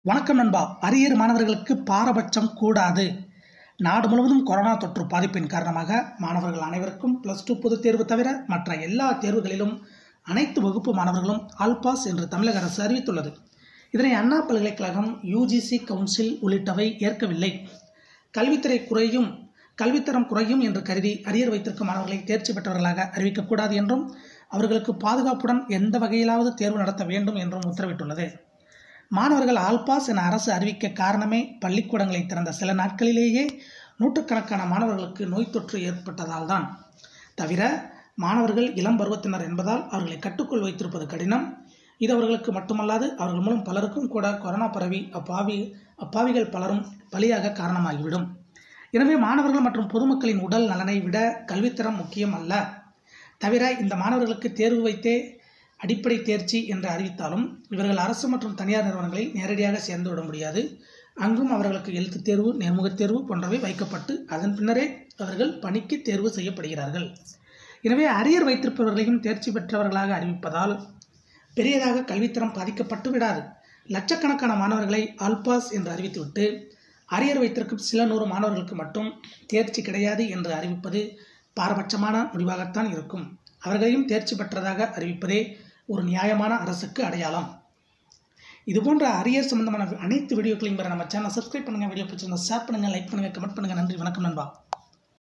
வணக்கம் நண்பா. அரியர் மாணவர்களுக்கு பாரபட்சம் கூடாது. நாடு முழுவதும் கொரோனா தொற்று பாதிப்பின் காரணமாக மாணவர்கள் அனைவருக்கும் +2 பொதுத் தேர்வு தவிர மற்ற எல்லா தேர்வுகளிலும் அனைத்து வகுப்பு மாணவர்களும் ஆல் பாஸ் என்று தமிழக அரசு அறிவித்துள்ளது. இதனை அண்ணா பல்கலைக்கழகம், யுஜிசி கவுன்சில் உள்ளிட்டவை ஏற்கவில்லை. கல்வித்தரம் குறையும் என்று கருதி அரியர் வைத்திருக்கும் மாணவர்களை தேர்ச்சி பெற்றவர்களாக அறிவிக்கக்கூடாது என்றும் அவர்களுக்கு பாதுகாப்புடன் எந்த வகையிலாவது தேர்வு நடத்த வேண்டும் என்றும் உத்தரவிட்டுள்ளது. மாணவர்கள் ஆல் பாஸ் என அரசு அறிவிக்க காரணமே பள்ளிக்கூடங்களை திறந்த சில நாட்களிலேயே நூற்றுக்கணக்கான மாணவர்களுக்கு நோய் தொற்று ஏற்பட்டதால் தான். தவிர மாணவர்கள் இளம் பருவத்தினர் என்பதால் அவர்களை கட்டுக்குள் வைத்திருப்பது கடினம். இது அவர்களுக்கு மட்டுமல்லாது அவர்கள் மூலம் பலருக்கும் கூட கொரோனா பரவி அப்பாவிகள் பலரும் பலியாக காரணமாகிவிடும். எனவே மாணவர்கள் மற்றும் பொதுமக்களின் உடல் நலனை விட கல்வித்தரம் முக்கியம் அல்ல. தவிர இந்த மாணவர்களுக்கு தேர்வு வைத்தே அடிப்படை தேர்ச்சி என்று அறிவித்தாலும் இவர்கள் அரசு மற்றும் தனியார் நிறுவனங்களில் நேரடியாக சேர்ந்து விட முடியாது. அங்கும் அவர்களுக்கு எழுத்துத் தேர்வு, நேர்முகத் தேர்வு போன்றவை வைக்கப்பட்டு அதன் பின்னரே அவர்கள் பணிக்கு தேர்வு செய்யப்படுகிறார்கள். எனவே அரியர் வைத்திருப்பவர்களையும் தேர்ச்சி பெற்றவர்களாக அறிவிப்பதால் பெரியதாக கல்வித்தரம் பாதிக்கப்பட்டு விடாது. லட்சக்கணக்கான மாணவர்களை ஆல் பாஸ் என்று அறிவித்துவிட்டு அரியர் வைத்திருக்கும் சில 100 மாணவர்களுக்கு மட்டும் தேர்ச்சி கிடையாது என்று அறிவிப்பது பாரபட்சமான முடிவாகத்தான் இருக்கும். அவர்களையும் தேர்ச்சி பெற்றதாக அறிவிப்பதே ஒரு நியாயமான அரசுக்கு அடையாளம். இதுபோன்ற அரியர் சம்பந்தமான அனைத்து வீடியோக்களையும் பெற நம்ம சேனலை சப்ஸ்கிரைப் பண்ணுங்கள். வீடியோ பிடிச்சிருந்தா ஷேர் பண்ணுங்கள், லைக் பண்ணுங்கள், கமெண்ட் பண்ணுங்கள். நன்றி, வணக்கம் நண்பா.